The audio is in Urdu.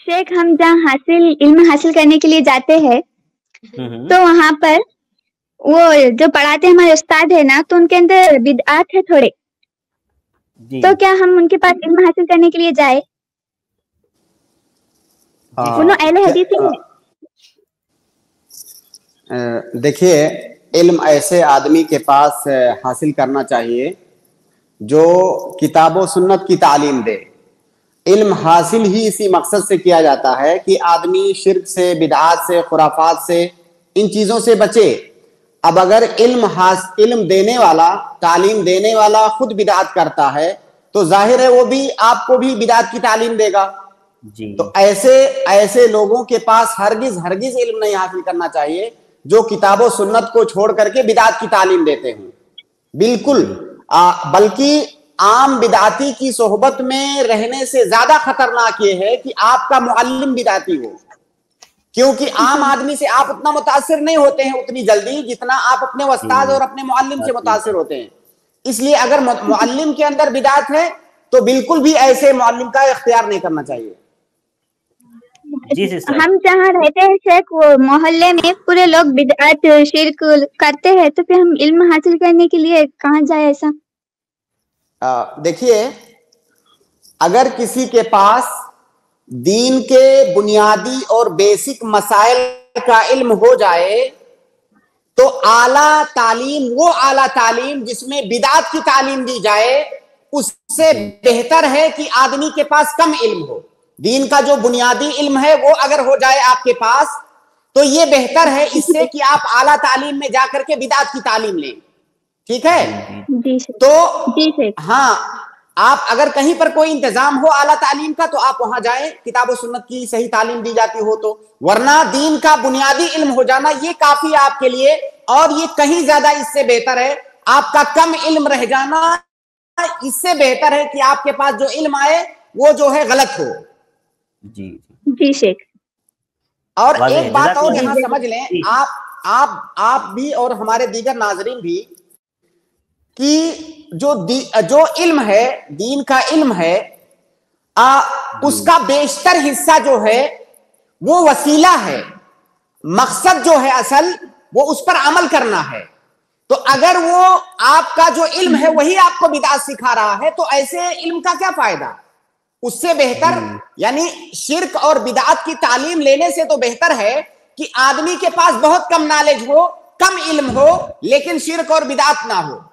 شیخ ہم جہاں علم حاصل کرنے کے لیے جاتے ہیں تو وہاں پر وہ جو پڑھاتے ہمارے استاد ہے نا تو ان کے اندر بدعات ہے تھوڑے، تو کیا ہم ان کے پاس علم حاصل کرنے کے لیے جائے؟ انہوں اہل حدیث ہی ہے۔ دیکھیے، علم ایسے آدمی کے پاس حاصل کرنا چاہیے جو کتاب و سنت کی تعلیم دے۔ علم حاصل ہی اسی مقصد سے کیا جاتا ہے کہ آدمی شرک سے، بدعات سے، خرافات سے، ان چیزوں سے بچے۔ اب اگر علم دینے والا، تعلیم دینے والا خود بدعات کرتا ہے تو ظاہر ہے وہ بھی آپ کو بھی بدعات کی تعلیم دے گا۔ تو ایسے لوگوں کے پاس ہرگز علم نہیں حاصل کرنا چاہیے جو کتاب و سنت کو چھوڑ کر کے بدعات کی تعلیم دیتے ہیں، بالکل۔ بلکہ عام بدعاتی کی صحبت میں رہنے سے زیادہ خطرناک یہ ہے کہ آپ کا معلم بدعاتی ہو، کیونکہ عام آدمی سے آپ اتنا متاثر نہیں ہوتے ہیں اتنی جلدی جتنا آپ اپنے استاد اور اپنے معلم سے متاثر ہوتے ہیں۔ اس لیے اگر معلم کے اندر بدعت ہے تو بالکل بھی ایسے معلم کا اختیار نہیں کرنا چاہیے۔ ہم جہاں رہتے ہیں شیخ، وہ محلے میں پورے لوگ بدعت شرک کرتے ہیں، تو پھر ہم علم حاصل کرنے کے لیے کہاں جائے ایسا؟ دیکھیے، اگر کسی کے پاس دین کے بنیادی اور بیسک مسائل کا علم ہو جائے تو اعلیٰ تعلیم، وہ اعلیٰ تعلیم جس میں بدعت کی تعلیم دی جائے، اس سے بہتر ہے کہ آدمی کے پاس کم علم ہو۔ دین کا جو بنیادی علم ہے وہ اگر ہو جائے آپ کے پاس تو یہ بہتر ہے اس سے کہ آپ اعلیٰ تعلیم میں جا کر کے بدعت کی تعلیم لیں، ٹھیک ہے؟ تو ہاں، آپ اگر کہیں پر کوئی انتظام ہو اعلیٰ تعلیم کا تو آپ وہاں جائیں، کتاب و سنت کی صحیح تعلیم دی جاتی ہو تو، ورنہ دین کا بنیادی علم ہو جانا یہ کافی ہے آپ کے لیے، اور یہ کہیں زیادہ اس سے بہتر ہے۔ آپ کا کم علم رہ جانا اس سے بہتر ہے کہ آپ کے پاس جو علم آئے وہ جو ہے غلط ہو۔ جی شیخ۔ اور ایک بات اور یہاں سمجھ لیں آپ بھی اور ہمارے دیگر ناظرین بھی، کہ جو علم ہے، دین کا علم ہے، اس کا بیشتر حصہ جو ہے وہ وسیلہ ہے، مقصد جو ہے اصل وہ اس پر عمل کرنا ہے۔ تو اگر وہ آپ کا جو علم ہے وہی آپ کو بدعت سکھا رہا ہے تو ایسے علم کا کیا فائدہ؟ اس سے بہتر، یعنی شرک اور بدعت کی تعلیم لینے سے تو بہتر ہے کہ آدمی کے پاس بہت کم نالج ہو، کم علم ہو، لیکن شرک اور بدعت نہ ہو۔